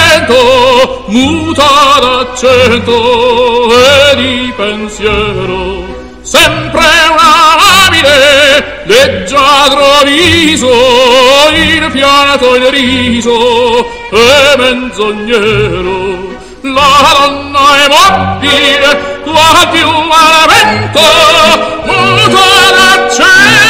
vento, muta d'accento e di pensiero, sempre una labile, leggiadro viso, il fiato, il riso e menzognero. La donna è mobile, qua più al vento, muta d'accento.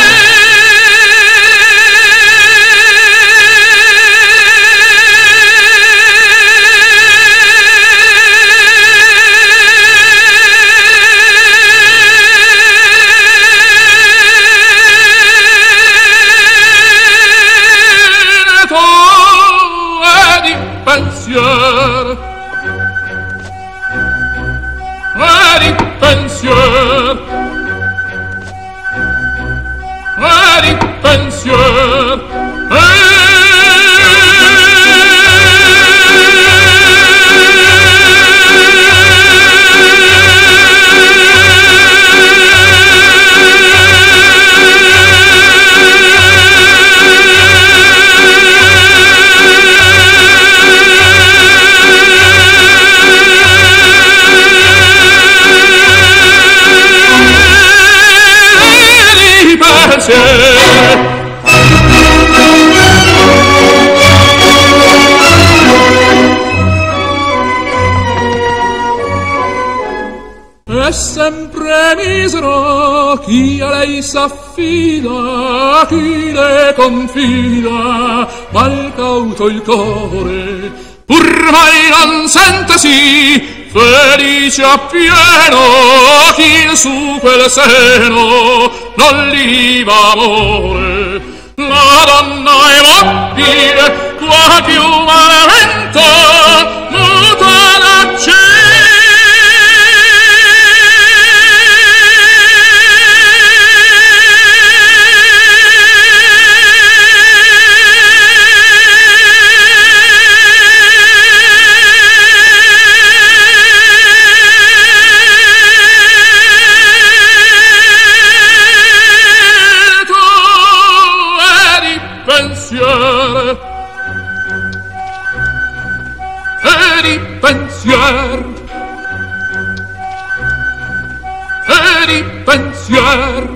È sempre misero chi a lei s'affida, chi le confida, mal cauto il core, pur mai non sentesi felice appieno chi su quel seno non liva amore. La donna è mobile, qua più al vento, muta d'accento. E di pensier